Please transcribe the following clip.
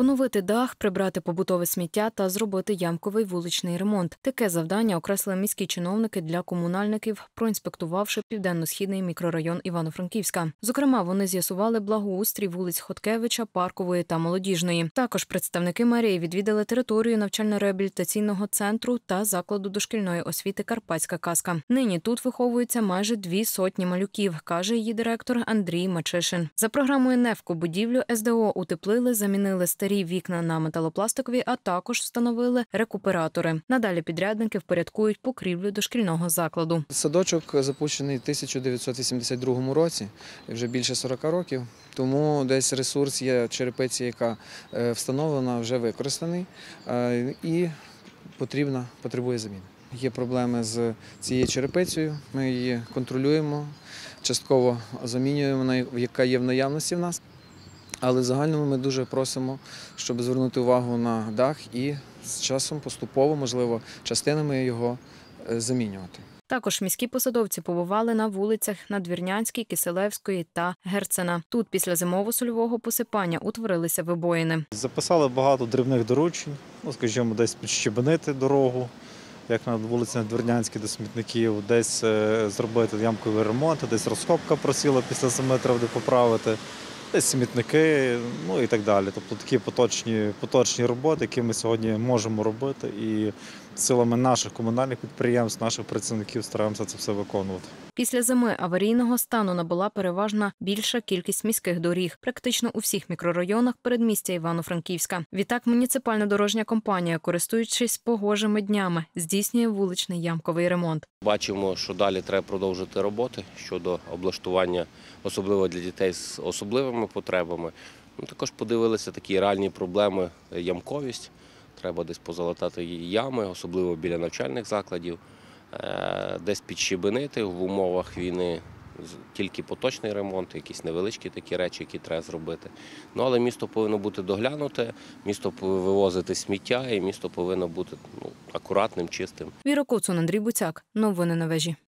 Поновити дах, прибрати побутове сміття та зробити ямковий вуличний ремонт. Таке завдання окреслили міські чиновники для комунальників, проінспектувавши південно-східний мікрорайон Івано-Франківська. Зокрема, вони з'ясували благоустрій вулиць Хоткевича, Паркової та Молодіжної. Також представники мерії відвідали територію навчально-реабілітаційного центру та закладу дошкільної освіти «Карпатська казка». Нині тут виховуються майже 200 малюків, каже її директор Андрій Мачишин. За програмою НЕФКО будівлю СДО утеплили, замінили старі вікна на металопластикові, а також встановили рекуператори. Надалі підрядники впорядкують покрівлю дошкільного закладу. Садочок запущений у 1982 році, вже більше 40 років, тому десь ресурс є черепиці, яка встановлена, вже використаний і потребує заміни. Є проблеми з цією черепицею, ми її контролюємо, частково замінюємо, яка є в наявності в нас. Але в загальному ми дуже просимо, щоб звернути увагу на дах і з часом поступово, можливо, частинами його замінювати. Також міські посадовці побували на вулицях Надвірнянській, Киселевської та Герцена. Тут після зимово-сольового посипання утворилися вибоїни. Записали багато дрібних доручень, скажімо, десь підщебенити дорогу, як на вулиці Надвірнянській до смітників, десь зробити ямковий ремонт, десь розкопка просіла після зими, треба поправити. Десь смітники, і так далі. Тобто такі поточні роботи, які ми сьогодні можемо робити, і силами наших комунальних підприємств, наших працівників стараємося це все виконувати. Після зими аварійного стану набула переважна більша кількість міських доріг, практично у всіх мікрорайонах передмістя Івано-Франківська. Відтак муніципальна дорожня компанія, користуючись погожими днями, здійснює вуличний ямковий ремонт. Бачимо, що далі треба продовжити роботи щодо облаштування, особливо для дітей з особливими потребами. Також подивилися такі реальні проблеми – ямковість. Треба десь позалатати ями, особливо біля навчальних закладів, десь підщебенити в умовах війни, тільки поточний ремонт, якісь невеличкі такі речі, які треба зробити. Але місто повинно бути доглянуте, місто вивозити сміття і місто повинно бути акуратним, чистим. Віра Коцун, Андрій Буцяк. Новини на вежі.